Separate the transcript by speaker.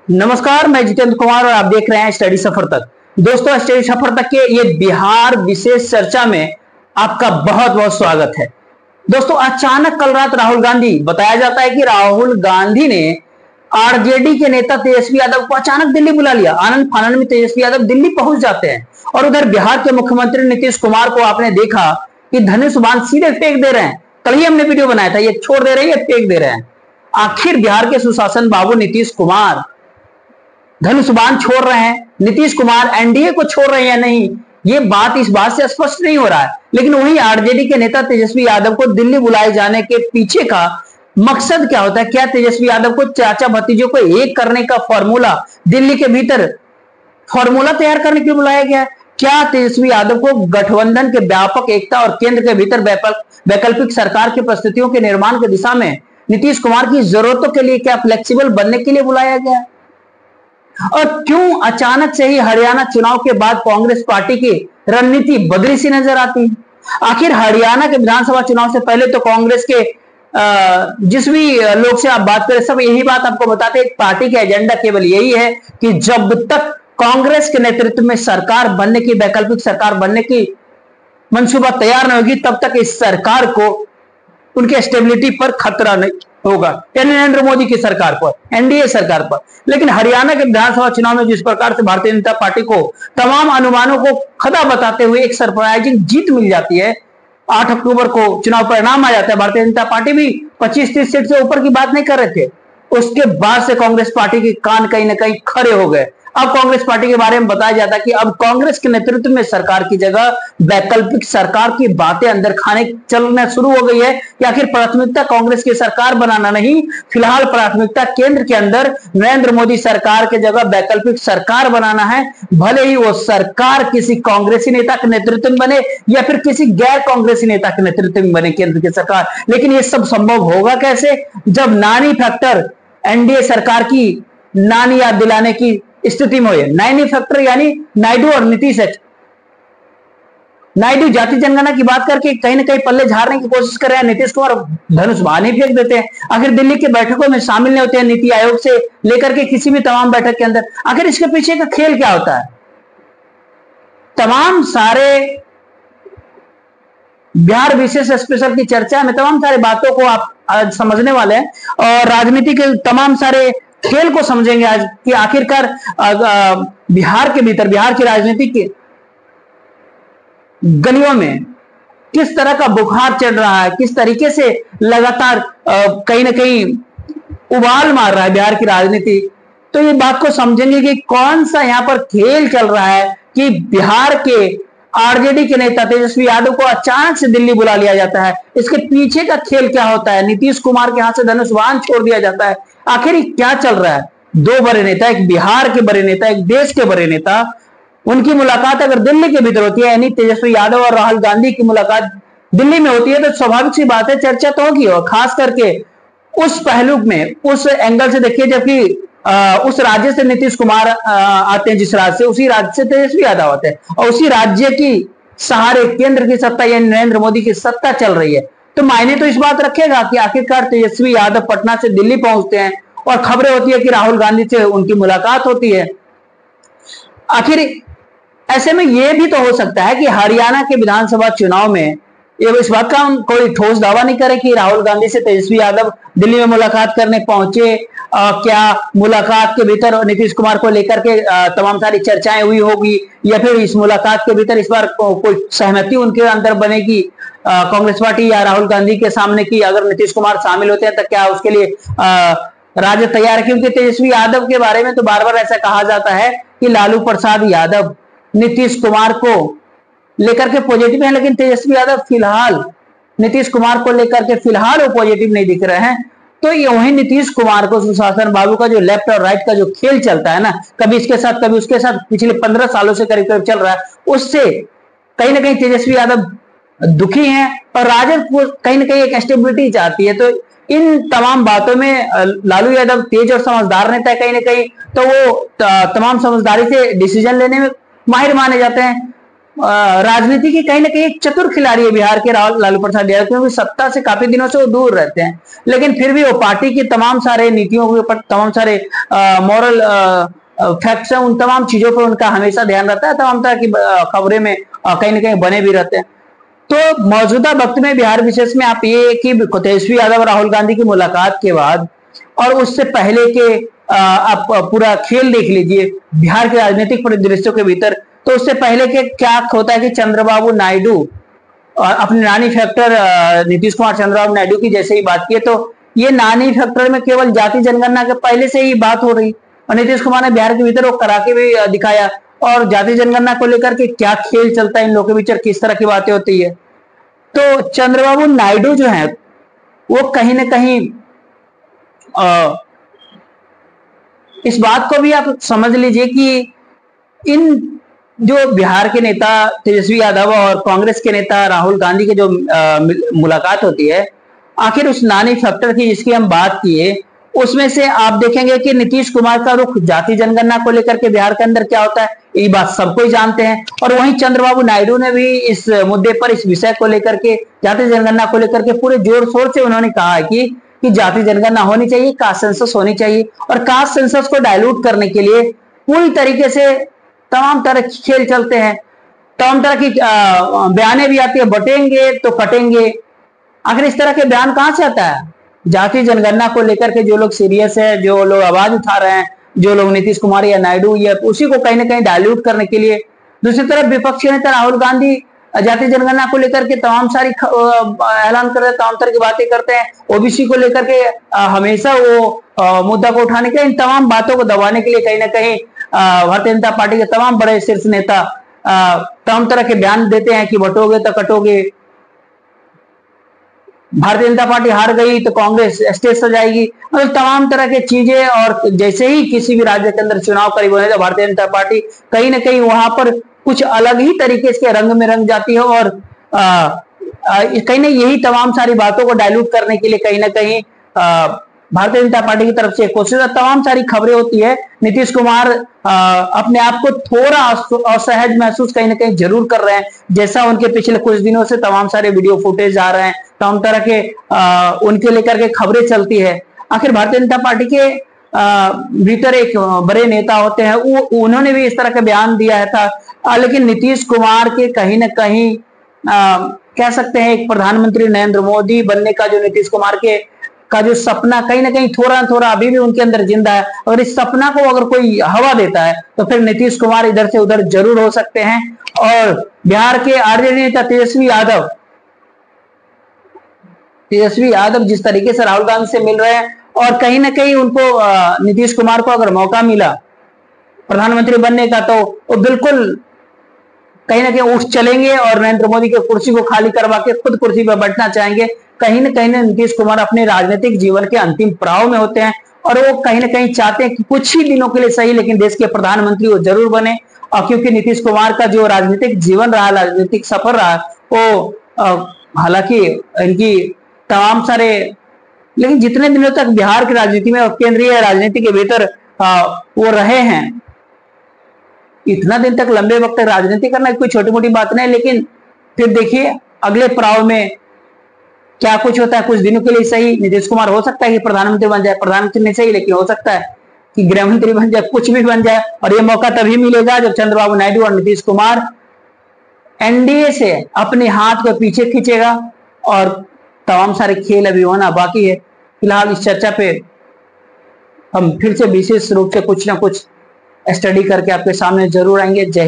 Speaker 1: नमस्कार, मैं जितेंद्र कुमार और आप देख रहे हैं स्टडी सफर तक। दोस्तों, स्टडी सफर तक के ये बिहार विशेष चर्चा में आपका बहुत बहुत स्वागत है। दोस्तों, अचानक कल रात राहुल गांधी, बताया जाता है कि राहुल गांधी ने आरजेडी के नेता तेजस्वी यादव को अचानक दिल्ली बुला लिया। आनंद फानन में तेजस्वी यादव दिल्ली पहुंच जाते हैं और उधर बिहार के मुख्यमंत्री नीतीश कुमार को आपने देखा कि धनुष बाण सीधे फेंक दे रहे हैं। कल ही हमने वीडियो बनाया था, ये छोड़ दे रहे हैं, ये फेंक दे रहे हैं। आखिर बिहार के सुशासन बाबू नीतीश कुमार धनुष बाण छोड़ रहे हैं, नीतीश कुमार एनडीए को छोड़ रहे हैं या नहीं, ये बात इस बात से स्पष्ट नहीं हो रहा है। लेकिन वही आरजेडी के नेता तेजस्वी यादव को दिल्ली बुलाए जाने के पीछे का मकसद क्या होता है? क्या तेजस्वी यादव को चाचा भतीजों को एक करने का फॉर्मूला दिल्ली के भीतर फॉर्मूला तैयार करने के लिए बुलाया गया है? क्या तेजस्वी यादव को गठबंधन के व्यापक एकता और केंद्र के भीतर वैकल्पिक सरकार की परिस्थितियों के निर्माण की दिशा में नीतीश कुमार की जरूरतों के लिए क्या फ्लेक्सिबल बनने के लिए बुलाया गया? और क्यों अचानक से ही हरियाणा चुनाव के बाद कांग्रेस पार्टी की रणनीति बदली सी नजर आती है? आखिर हरियाणा के विधानसभा चुनाव से पहले तो कांग्रेस के जिस भी लोग से आप बात करें, सब यही बात आपको बताते हैं। पार्टी का एजेंडा केवल यही है कि जब तक कांग्रेस के नेतृत्व में सरकार बनने की, वैकल्पिक सरकार बनने की मंसूबा तैयार नहीं होगी, तब तक इस सरकार को, उनके स्टेबिलिटी पर खतरा नहीं होगा, नरेंद्र मोदी की सरकार पर, एनडीए सरकार पर। लेकिन हरियाणा के विधानसभा चुनाव में जिस प्रकार से भारतीय जनता पार्टी को तमाम अनुमानों को खता बताते हुए एक सरप्राइजिंग जीत मिल जाती है, 8 अक्टूबर को चुनाव परिणाम आ जाता है। भारतीय जनता पार्टी भी 25-30 सीट से ऊपर की बात नहीं कर रहे थे। उसके बाद से कांग्रेस पार्टी के कान कहीं ना कहीं खड़े हो गए। अब कांग्रेस पार्टी के बारे में बताया जाता है कि अब कांग्रेस के नेतृत्व में सरकार की जगह वैकल्पिक सरकार की बातें अंदर खाने चलना शुरू हो गई है। या आखिर प्राथमिकता कांग्रेस की सरकार बनाना नहीं, फिलहाल प्राथमिकता केंद्र के अंदर नरेंद्र मोदी सरकार की जगह वैकल्पिक सरकार बनाना है। भले ही वो सरकार किसी कांग्रेसी नेता के नेतृत्व में बने या फिर किसी गैर कांग्रेसी नेता के नेतृत्व में बने केंद्र की सरकार। लेकिन ये सब संभव होगा कैसे, जब नानी फैक्टर एनडीए सरकार की नानी याद दिलाने की स्थिति में हुई है। नानी फैक्टर यानी नायडू और नीतीश। नायडू जाति जनगणना की बात करके कहीं ना कहीं पल्ले झाड़ने की कोशिश कर रहे हैं, नीतीश कुमार धनुष बाण ही फेंक देते हैं। आखिर दिल्ली के बैठकों में शामिल नहीं होते हैं, नीति आयोग से लेकर के किसी भी तमाम बैठक के अंदर। आखिर इसके पीछे का खेल क्या होता है? तमाम सारे बिहार विशेष स्पेशल की चर्चा में तमाम सारे बातों को आप आज समझने वाले हैं और राजनीति के तमाम सारे खेल को समझेंगे आज कि आखिरकार बिहार के भीतर, बिहार की राजनीति की गलियों में किस तरह का बुखार चढ़ रहा है, किस तरीके से लगातार कहीं ना कहीं उबाल मार रहा है बिहार की राजनीति। तो ये बात को समझेंगे कि कौन सा यहां पर खेल चल रहा है कि बिहार के आरजेडी के नेता तेजस्वी यादव को अचानक से दिल्ली बुला लिया जाता है। इसके पीछे का खेल क्या होता है? नीतीश कुमार के हाथ से धनुष बाण छोड़ दिया जाता है। आखिर क्या चल रहा है? दो बड़े नेता, एक बिहार के बड़े नेता, एक देश के बड़े नेता, उनकी मुलाकात अगर दिल्ली के भीतर होती है, यानी तेजस्वी यादव और राहुल गांधी की मुलाकात दिल्ली में होती है, तो स्वाभाविक सी बात है चर्चा तो होगी। और खास करके उस पहलू में, उस एंगल से देखिए, जबकि उस राज्य से नीतीश कुमार आते हैं, जिस राज्य से, उसी राज्य से तेजस्वी यादव आते हैं और उसी राज्य की सहारे केंद्र की सत्ता यानी नरेंद्र मोदी की सत्ता चल रही है। तो मायने तो इस बात रखेगा कि आखिरकार तेजस्वी यादव पटना से दिल्ली पहुंचते हैं और खबरें होती है कि राहुल गांधी से उनकी मुलाकात होती है। आखिर ऐसे में यह भी तो हो सकता है कि हरियाणा के विधानसभा चुनाव में, ये इस बात का हम कोई ठोस दावा नहीं करें कि राहुल गांधी से तेजस्वी यादव दिल्ली में मुलाकात करने पहुंचे। क्या मुलाकात के भीतर नीतीश कुमार को लेकर के तमाम सारी चर्चाएं हुई होगी या फिर इस मुलाकात के भीतर इस बार कोई सहमति उनके अंदर बनेगी कांग्रेस पार्टी या राहुल गांधी के सामने की, अगर नीतीश कुमार शामिल होते हैं तो क्या उसके लिए राज्य तैयार है? क्योंकि तेजस्वी यादव के बारे में तो बार बार ऐसा कहा जाता है कि लालू प्रसाद यादव नीतीश कुमार को लेकर के पॉजिटिव है, लेकिन तेजस्वी यादव फिलहाल नीतीश कुमार को लेकर के फिलहाल वो पॉजिटिव नहीं दिख रहे हैं। तो ये वही नीतीश कुमार को, सुशासन बाबू का जो लेफ्ट और राइट का जो खेल चलता है ना, कभी इसके साथ कभी उसके साथ, पिछले 15 सालों से करीब करीब चल रहा है, उससे कहीं ना कहीं तेजस्वी यादव दुखी हैं और राजद कहीं ना कहीं एक स्टेबिलिटी चाहती है। तो इन तमाम बातों में लालू यादव तेज और समझदार नेता है कहीं ना कहीं, तो वो तमाम समझदारी से डिसीजन लेने में माहिर माने जाते हैं। राजनीति की कहीं ना कहीं एक चतुर खिलाड़ी है बिहार के लालू प्रसाद यादव, क्योंकि सत्ता से काफी दिनों से वो दूर रहते हैं, लेकिन फिर भी वो पार्टी की तमाम सारे नीतियों के ऊपर, तमाम सारे मॉरल फैक्ट्स हैं, उन तमाम चीजों पर उनका हमेशा ध्यान रहता है, तमाम तरह की खबरें में कहीं ना कहीं बने भी रहते हैं। तो मौजूदा वक्त में बिहार विशेष में आप ये कि तेजस्वी यादव और राहुल गांधी की मुलाकात के बाद और उससे पहले के आप पूरा खेल देख लीजिए बिहार के राजनीतिक परिदृश्यों के भीतर, तो उससे पहले के क्या होता है कि चंद्रबाबू नायडू अपने नानी फैक्टर नीतीश कुमार चंद्रबाबू नायडू की जैसे ही बात की, तो ये नानी फैक्टर में केवल जाति जनगणना के पहले से ही बात हो रही, और नीतीश कुमार ने बिहार के भीतर वो करा के भी दिखाया, और जाति जनगणना को लेकर के क्या खेल चलता है इन लोगों के बीच, किस तरह की बातें होती है। तो चंद्रबाबू नायडू जो है वो कहीं ना कहीं इस बात को भी आप समझ लीजिए कि इन जो बिहार के नेता तेजस्वी यादव और कांग्रेस के नेता राहुल गांधी के जो मुलाकात होती है, आखिर उस नानी फैक्टर की जिसकी हम बात किए, उसमें से आप देखेंगे कि नीतीश कुमार का रुख जाति जनगणना को लेकर के बिहार के अंदर क्या होता है, ये बात सबको ही जानते हैं। और वहीं चंद्रबाबू नायडू ने भी इस मुद्दे पर, इस विषय को लेकर के, जाति जनगणना को लेकर के पूरे जोर शोर से उन्होंने कहा है कि जाति जनगणना होनी चाहिए, कास्ट सेंसस होनी चाहिए, और कास्ट सेंसस को डायलूट करने के लिए पूरी तरीके से तमाम तरह के खेल चलते हैं, तमाम तरह की बयानें भी आती है, बटेंगे तो कटेंगे। आखिर इस तरह के बयान कहां से आता है? जाति जनगणना को लेकर के जो लोग सीरियस है, जो लोग आवाज उठा रहे हैं, जो लोग नीतीश कुमार या नायडू या उसी को कहीं ना कहीं डायल्यूट करने के लिए। दूसरी तरफ विपक्षी नेता राहुल गांधी जाति जनगणना को लेकर के तमाम सारी ऐलान कर रहे हैं, तमाम तरह की बातें करते हैं, ओबीसी को लेकर के हमेशा वो मुद्दा को उठाने के लिए, इन तमाम बातों को दबाने के लिए कहीं ना कहीं भारतीय जनता पार्टी के तमाम बड़े शीर्ष नेता तमाम तरह के बयान देते हैं कि बटोगे तो कटोगे, भारतीय जनता पार्टी हार गई तो कांग्रेस स्टेज सजाएगी, मतलब तमाम तरह की चीजें। और जैसे ही किसी भी राज्य के अंदर चुनाव करीब होने तो भारतीय जनता पार्टी कहीं ना कहीं वहां पर कुछ अलग ही तरीके से रंग में रंग जाती है, और कहीं ना यही तमाम सारी बातों को डायल्यूट करने के लिए कहीं ना कहीं भारतीय जनता पार्टी की तरफ से कोशिश, तमाम सारी खबरें होती है। नीतीश कुमार अपने आप को थोड़ा असहज महसूस कहीं ना कहीं जरूर कर रहे हैं, जैसा उनके पिछले कुछ दिनों से तमाम सारे वीडियो फुटेज आ रहे हैं, तमाम तरह के उनके लेकर के खबरें चलती है। आखिर भारतीय जनता पार्टी के भीतर एक बड़े नेता होते हैं, उन्होंने भी इस तरह का बयान दिया था, लेकिन नीतीश कुमार के कहीं ना कहीं कह सकते हैं एक प्रधानमंत्री नरेंद्र मोदी बनने का जो नीतीश कुमार का जो सपना कहीं ना कहीं थोड़ा थोड़ा अभी भी उनके अंदर जिंदा है, और इस सपना को अगर कोई हवा देता है तो फिर नीतीश कुमार इधर से उधर जरूर हो सकते हैं। और बिहार के आरजेडी नेता तेजस्वी यादव जिस तरीके से राहुल गांधी से मिल रहे हैं, और कहीं ना कहीं उनको नीतीश कुमार को अगर मौका मिला प्रधानमंत्री बनने का, तो वो बिल्कुल कहीं ना कहीं उठ चलेंगे और नरेंद्र मोदी की कुर्सी को खाली करवा के खुद कुर्सी पर बैठना चाहेंगे। कहीं ना कहीं नीतीश कुमार अपने राजनीतिक जीवन के अंतिम पड़ाव में होते हैं, और वो कहीं ना कहीं चाहते हैं कि कुछ ही दिनों के लिए सही, लेकिन देश के प्रधानमंत्री वो जरूर बने। और क्योंकि नीतीश कुमार का जो राजनीतिक जीवन रहा, राजनीतिक सफर रहा, वो हालांकि इनकी तमाम सारे, लेकिन जितने दिनों तक बिहार की राजनीति में और केंद्रीय राजनीति के भीतर वो रहे हैं, इतना दिन तक, लंबे वक्त तक राजनीति करना कोई छोटी मोटी बात नहीं। लेकिन फिर देखिए अगले पड़ाव में क्या कुछ होता है। कुछ दिनों के लिए सही नीतीश कुमार हो सकता है कि प्रधानमंत्री बन जाए, प्रधानमंत्री नहीं सही लेकिन हो सकता है कि गृह मंत्री बन जाए, कुछ भी बन जाए। और ये मौका तभी मिलेगा जब चंद्रबाबू नायडू और नीतीश कुमार एनडीए से अपने हाथ को पीछे खींचेगा, और तमाम सारे खेल अभी होना बाकी है। फिलहाल इस चर्चा पे हम फिर से विशेष रूप से कुछ ना कुछ स्टडी करके आपके सामने जरूर आएंगे। जय